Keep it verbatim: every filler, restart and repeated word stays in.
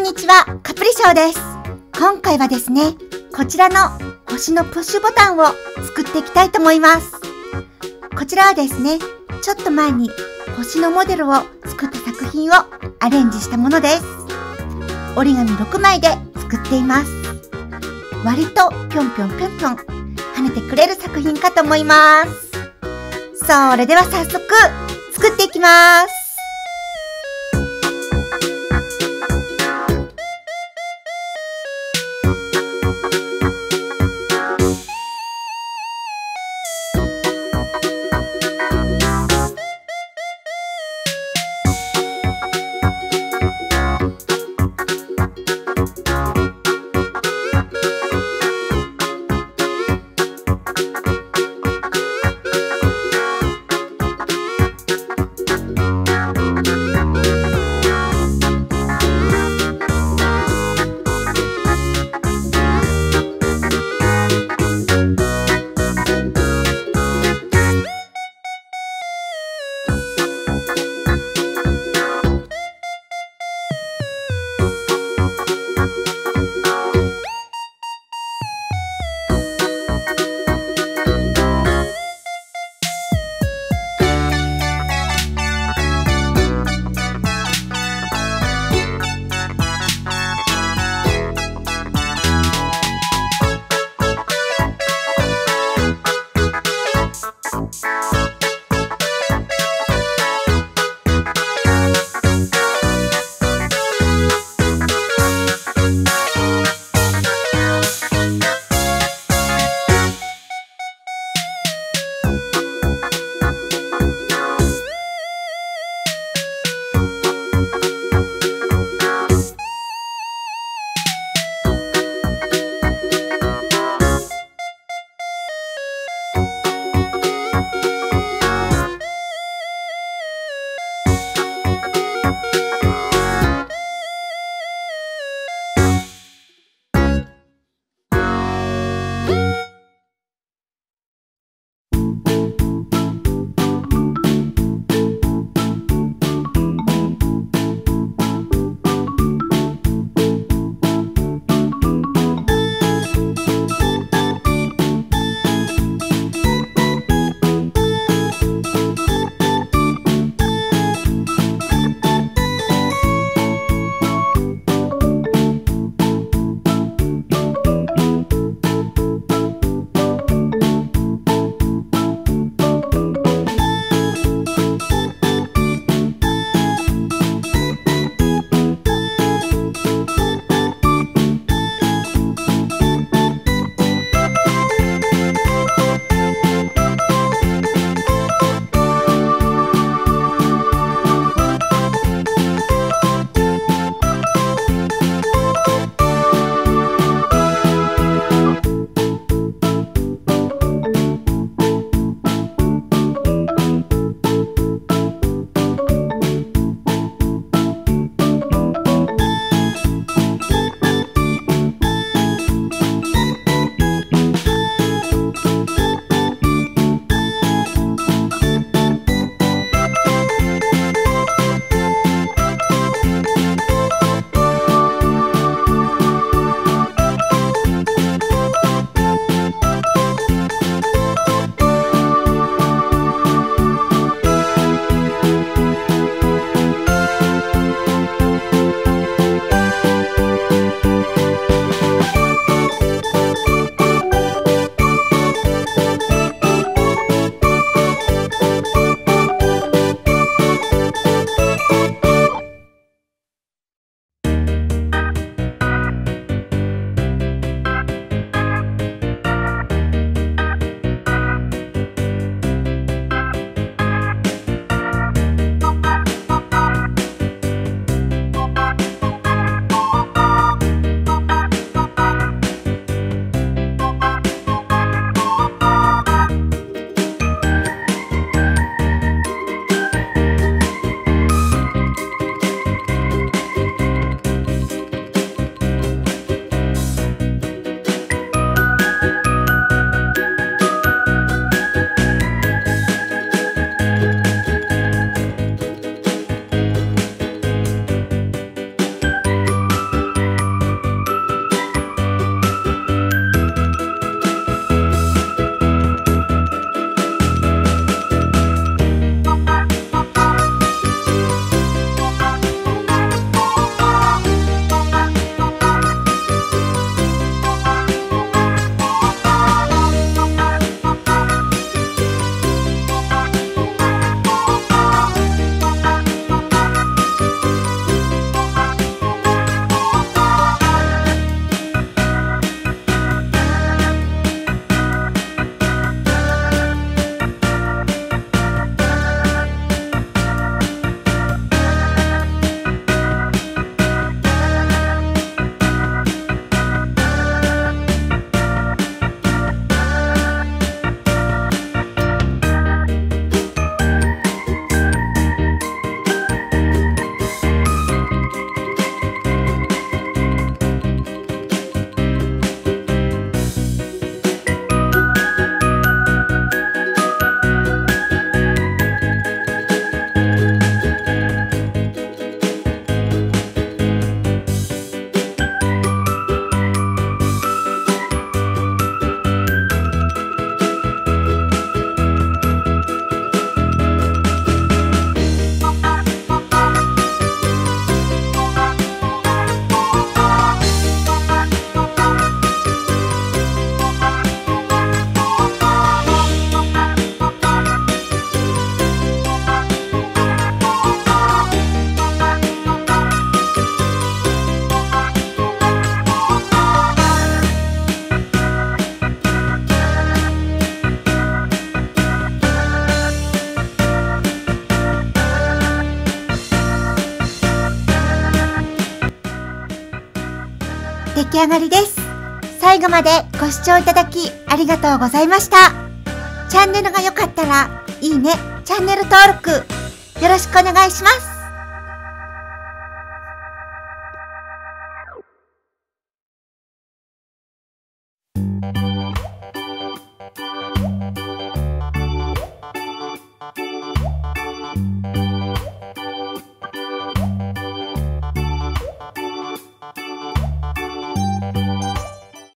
にちは、カプリショーです。今回はですね、こちらの星のプッシュボタンを作っていきたいと思います。こちらはですね、ちょっと前に星のモデルを作った作品をアレンジしたものです。折り紙ろくまいで作っています。割とぴょんぴょんぴょんぴょん跳ねてくれる作品かと思います。それでは早速作っていきます。 き上がりです。最後までご視聴いただきありがとうございました。チャンネルが良かったら、いいね、チャンネル登録、よろしくお願いします。